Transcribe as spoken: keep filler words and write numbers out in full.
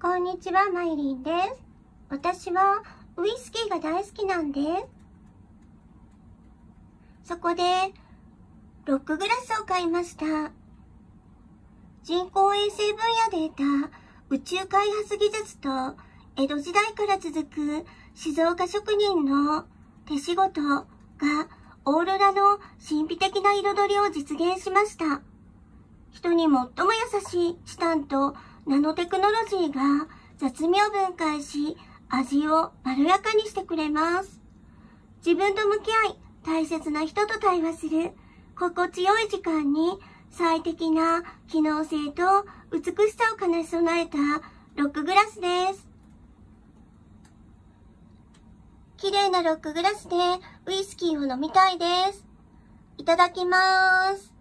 こんにちは、マイリンです。私はウイスキーが大好きなんです。そこで、ロックグラスを買いました。人工衛星分野で得た宇宙開発技術と江戸時代から続く静岡職人の手仕事がオーロラの神秘的な彩りを実現しました。人に最も優しいチタンとナノテクノロジーが雑味を分解し、味をまろやかにしてくれます。自分と向き合い、大切な人と対話する心地よい時間に最適な機能性と美しさを兼ね備えたロックグラスです。綺麗なロックグラスでウイスキーを飲みたいです。いただきます。